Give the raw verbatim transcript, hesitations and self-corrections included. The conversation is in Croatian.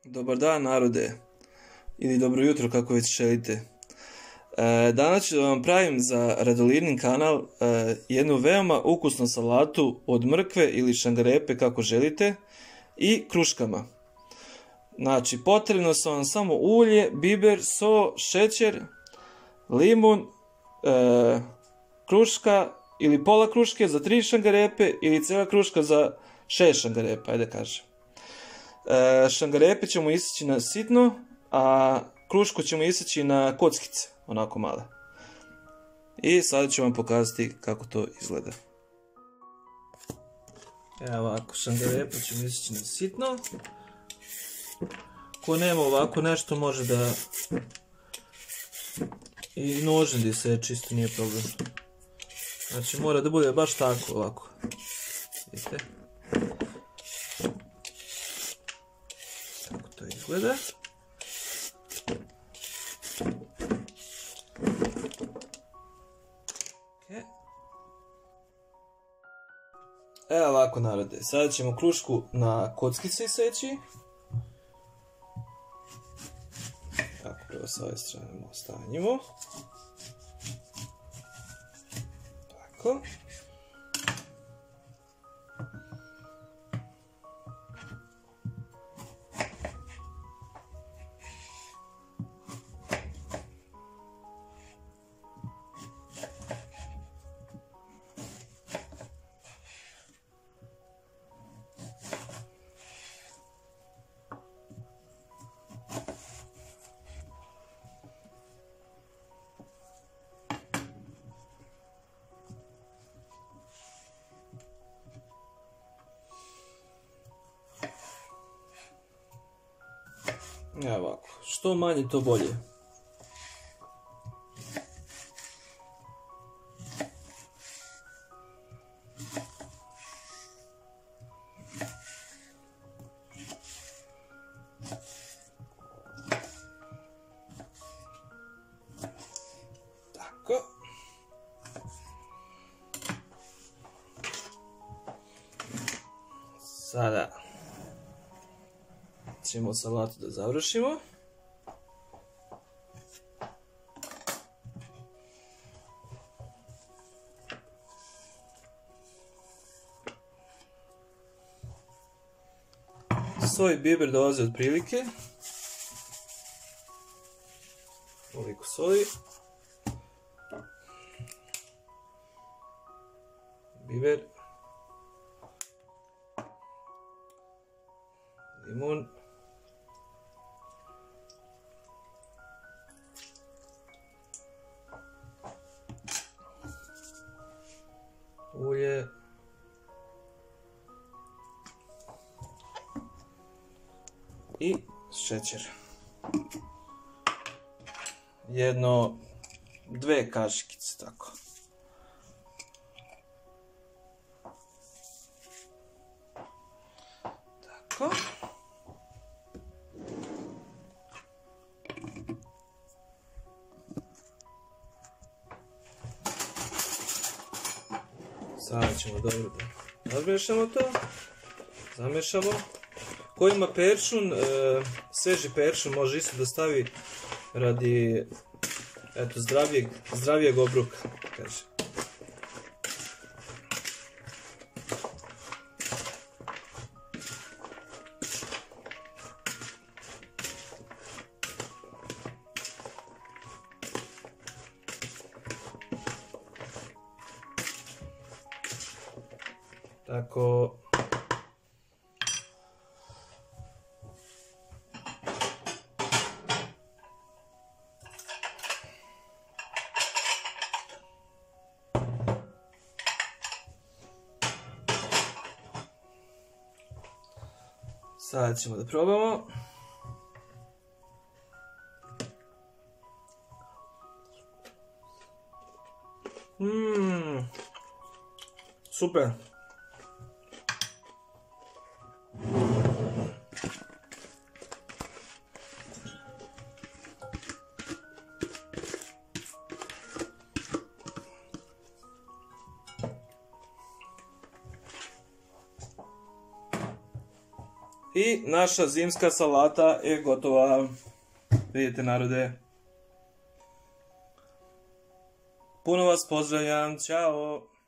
Dobar dan narode, ili dobro jutro kako već želite. E, danas ću da vam pravim za Radolinin kanal e, jednu veoma ukusnu salatu od mrkve ili šangarepe kako želite i kruškama. Znači potrebno su vam samo ulje, biber, so, šećer, limun, e, kruška ili pola kruške za tri šangarepe ili cijela kruška za šest šangarepa, ajde kažem. E, šangarepe ćemo iseći na sitno, a krušku ćemo iseći na kockice, onako male. I sada ću vam pokazati kako to izgleda. Evo ovako, šangarepe ćemo iseći na sitno. Ko nema ovako nešto može da i nožem da se čisto, nije problem. Znači mora da bude baš tako ovako. Vidite? Tako to izgleda. Okay. Evo ovako narode, sada ćemo krušku na kockice iseći. Tako, prvo s ove strane ostavimo. Tako. Evo ovako, što manje to bolje. Tako. Sada ćemo salatu da završimo. So i biber dolaze od prilike. Ovoliko soli. Biber. Limun. Ulje. I šećer. Jedno, dve kašikice, tako. Tako. Sada ćemo dobro da razmešamo to, zamešamo. Ko ima peršun, e, sveži peršun može isto da stavi radi eto, zdravijeg, zdravijeg obruka, kaže. Tako. Sada ćemo da probamo. Mmm, super. I naša zimska salata je gotova. Vidite, narode. Puno vas pozdravljam. Ćao.